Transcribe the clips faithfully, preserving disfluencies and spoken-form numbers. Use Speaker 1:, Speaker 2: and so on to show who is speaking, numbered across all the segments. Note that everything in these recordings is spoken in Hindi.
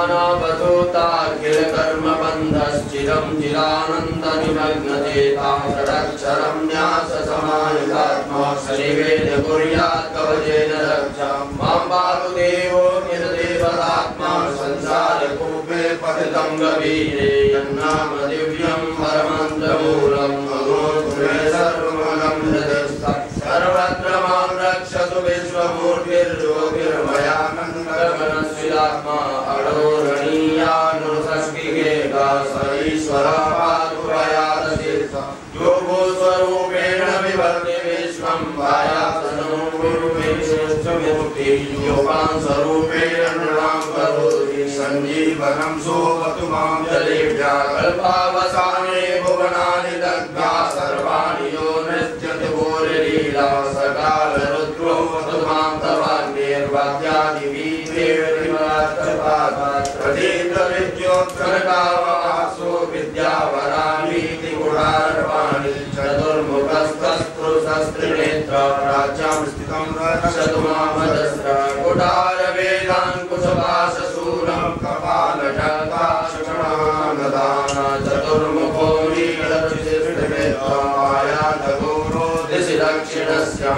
Speaker 1: अनावधूताखिल कर्म बंधश्चिरं चिरानन्दनिमग्नचेता षडक्षरं न्यास समायुधात्मा श्रीवेद कुर्यात् कवचेन रक्षां मां पातु देवो निरदेवतात्मा संसारकूपे पतितं गभीरे यन्नाम दिव्यं परमन्त्रमूलं भगवद्गुणे सर्वमलं हृदयस्थं सर्वत्र मां रक्षतु विश्वमूर्तिर्योगिर्मयानन्दगमनस्विदात्मा अडोरणीयानुसस्तिकेका स ईश्वरा पातुभयादतीर्थ योगो स्वरूपेण विभर्ति विश्वं भायासनो गुरुमेश्वरमूर्ति योगां स्वरूपेण नृणां करोति सञ्जीवनं सोऽवतु मां जलेभ्यः कल्पावसाने भुवनानि दग्धा सर्वाणि यो नृत्यति भूरिलीला सकालरुद्रो वतु मां तवान्यर्वाद्यादिवीर्येणिवात्रपादात् प्रतीतविद्योत्कनकावासो विद्यावरामीति गुणार्वाणि चतुर्मुखस्तस्पृशस्त्रिनेत्र प्राच्यां स्थितं रक्षतु मामजस्र कुटारवेदाङ्कुशपाशशूलं कपालशङ्काशकणागदाना चतुर्मुखो नीलचित्रिनेत्रायातगौरो दिशि दक्षिणस्यां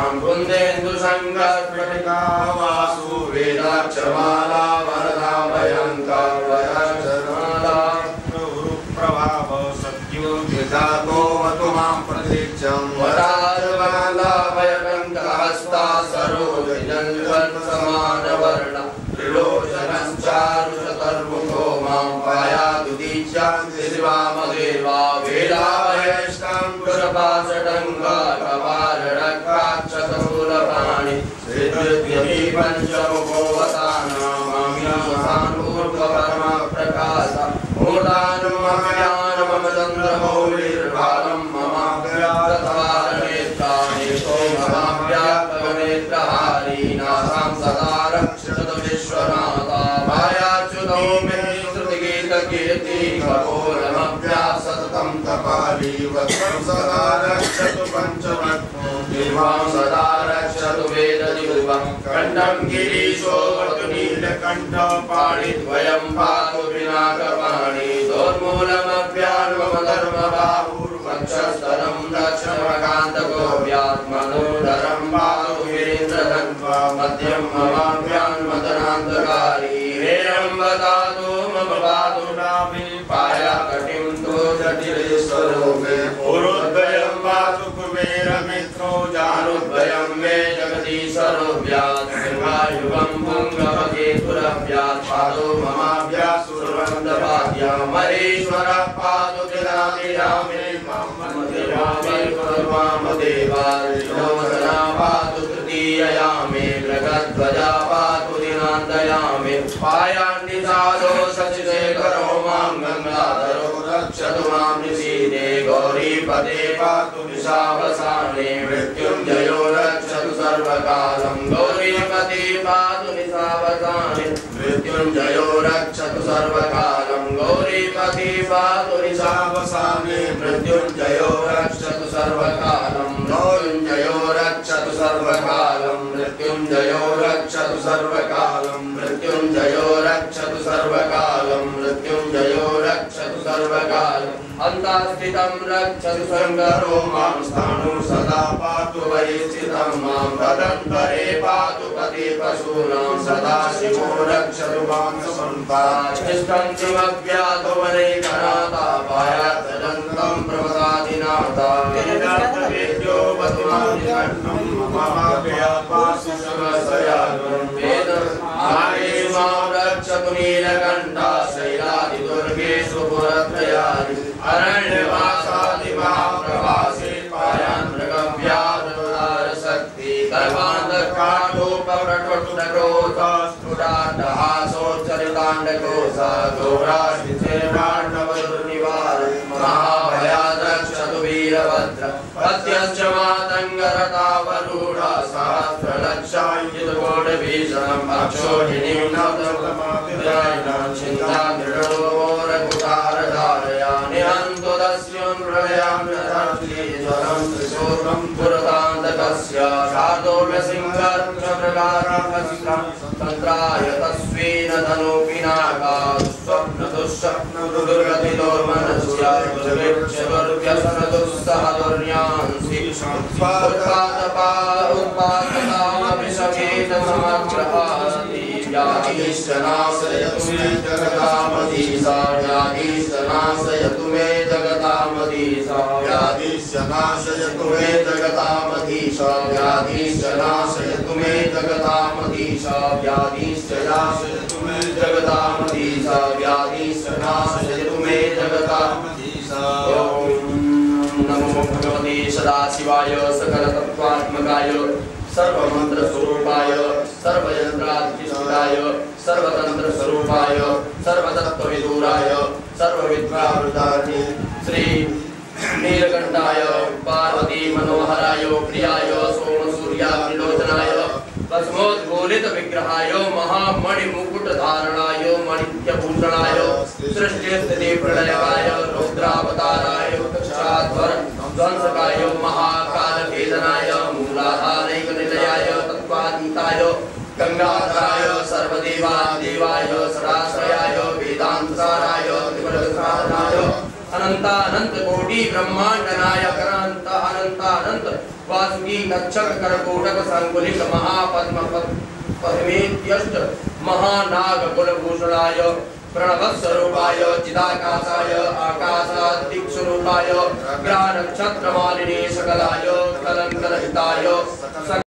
Speaker 1: कुन्देन्दुशङ्करप्रतिकावासु वेदाक्षमाला वरदा भयङ्करवरक्षमाला प्रभाव सत्यो विधातो वतु मां प्रतीक्षं वरारमाला भयङ्करहस्ता सरोजजन्वन्समानवर्ण त्रिलोचनश्चारुशतर्मुखो मां पायातु दीक्षां शिवामदेवा वेदाभयष्टां पुरपाशटङ्गा कपालरक्षाक्षतमूलपाणि श्रीधृत्यपि पञ्चमुखोऽवतानामामिनासानूर्ध्वपरमप्रकाश मूढानुममयानमम चन्द्रमौलिर्भालं ममाभ्याततारनेत्राणि तो ममाभ्यात्तमनेत्रहारी नासां सदा रक्षतु विश्वनाथा भायाच्युतो मे श्रुतिगीतकीर्ति कपोलमभ्याः सततं तपाली वत्सं सदा रक्षतु पञ्चवक्त्रो निर्वां सदा रक्षतु वेदनिरुपं कण्ठं गिरीशो वतु नीलकण्ठः पाणिद्वयं पातु पिनाकपाणि दोर्मूलमभ्यान्मम धर्मबाहुर्वक्षस्थलं दक्षिणकान्तगोव्यात्मनोदरं पातु वीरेन्द्रधन्वा मध्यं ममाभ्यान्मदनान्तकारी हेरम्बदातु मम पातु नाभि पायाकटिं तु जटिलेश्वरोगे पुरोद्वयं पातु कुबेरमित्रो जानुद्वयं मे जगदीश्वरो व्यात्युगं पुङ्गवकेतुरव्यात् पादो ममाभ्याः सुरवन्दपाद्या महेश्वरः पातु किलामिरामे मामदेवामे परमामदेवा ऋषोधना पातु तृतीयया मे मृगध्वजा पातु दिनान्तयामे पायान्निसादो शशिशेखरो मां गङ्गाधरो रक्षतु मां निशीते गौरीपदे पातु निशावसाने मृत्युञ्जयो रक्षतु सर्वकालं गौरीपदे पातु निशावसाने मृत्युञ्जयो रक्षतु सर्वकालं गौरीपदे पातु निशावसाने मृत्युञ्जयो रक्षतु सर्वकालं मृत्युञ्जयो रक्षतु सर्वकालं मृत्युञ्जयो रक्षतु सर्वकालं मृत्युञ्जयो रक्षतु सर्वकालं मृत्युञ्जयो रक्षतु सर्वकालम् अन्तास्थितं रक्षतु शङ्करो मां स्थाणु सदा पातु वै स्थितं मां तदन्तरे पातु पति पशूनां सदा शिवो रक्षतु मां सन्ताष्टिष्ठं किमव्यातो वनेकनाथा पायात्तदन्तं प्रमदादिनाथा वेदार्थवेद्यो वतु मां निकण्ठं ममाभ्यापासु समसयागं वेदं आयेषु मां रक्षतु नीलकण्ठा शैलादिदुर्गेषु पुरत्रयादि अरण्यवासादिमहाप्रवासे पायान् मृगव्याधुदारशक्ति गर्भान्धकाटोपप्रटोटक्रोधस्फुटाट्टहासोच्चरिताण्डकोशा घोराश्रिचेर्वाण्डवदुर्निवार महाभयाद्रक्षतु वीरभद्र पत्यश्च मातङ्गरतावरूढा सहस्रलक्षायुधकोटिभीषणम् अक्षोहिणीं नवदलमाभिधायिनां चिन्तामृडोरकुटारधारया निहन्तु दस्युन् प्रलयाम्यधात्रीज्वरं त्रिशूलं पुरतान्तकस्य शार्दोल्यसिंहर्षप्रकाराकसिकं तन्त्राय तस्वीन धनु पिनाका स्वप्न दुःस्वप्न दुर्गतिदोर्मनस्य व्यसनदुस्सहदुर्यांसि उत्पादपा उत्पादकामपि समेत समग्रहाति व्याधिश्च नाशयतु मे जगतामधीशा व्याधिश्च नाशयतु मे जगतामधीशा व्याधिश्च नाशयतु मे जगतामधीशा व्याधिश्च नाशयतु मे जगतामधीशा व्याधिश्च नाशयतु मे जगतामधीशा व्याधिश्च नाशयतु मे जगतामधीशा। ओम नमो भगवते सदाशिवाय सकलतत्त्वात्मकाय सर्वमंत्र स्वरूपाय सर्वयंत्राधिष्ठिताय सर्वतंत्र स्वरूपाय सर्वतत्त्वविदूराय सर्वविद्यावृताय श्री नीलकंठाय पार्वती मनोहराय प्रियाय सोमसूर्याग्निलोचनाय भस्मोद्गोलित विग्रहाय महामणि मुकुट धारणाय मणित्यभूषणाय सृष्टि स्थिति प्रलयकाय रुद्रावताराय तक्षाध्वर ध्वंसकाय महाकाल वेदनाय मूलाधारैक निलयाय तत्त्वातीताय गंगाधराय सर्वदेवादेवाय सदाश्रयाय वेदांतसाराय त्रिपुरसाधनाय अनंतानंत कोटि ब्रह्मांड नायक अनंत अनंतानंत वासुकी कच्छप करकोटक संकुलित महापद्म पद्मेत्यष्ट महानाग कुलभूषणाय प्रणवस्वरूपाय चिदाकाशाय आकाशादिक्स्वरूपाय ग्रह नक्षत्र मालिनी सकलाय कलंकरहिताय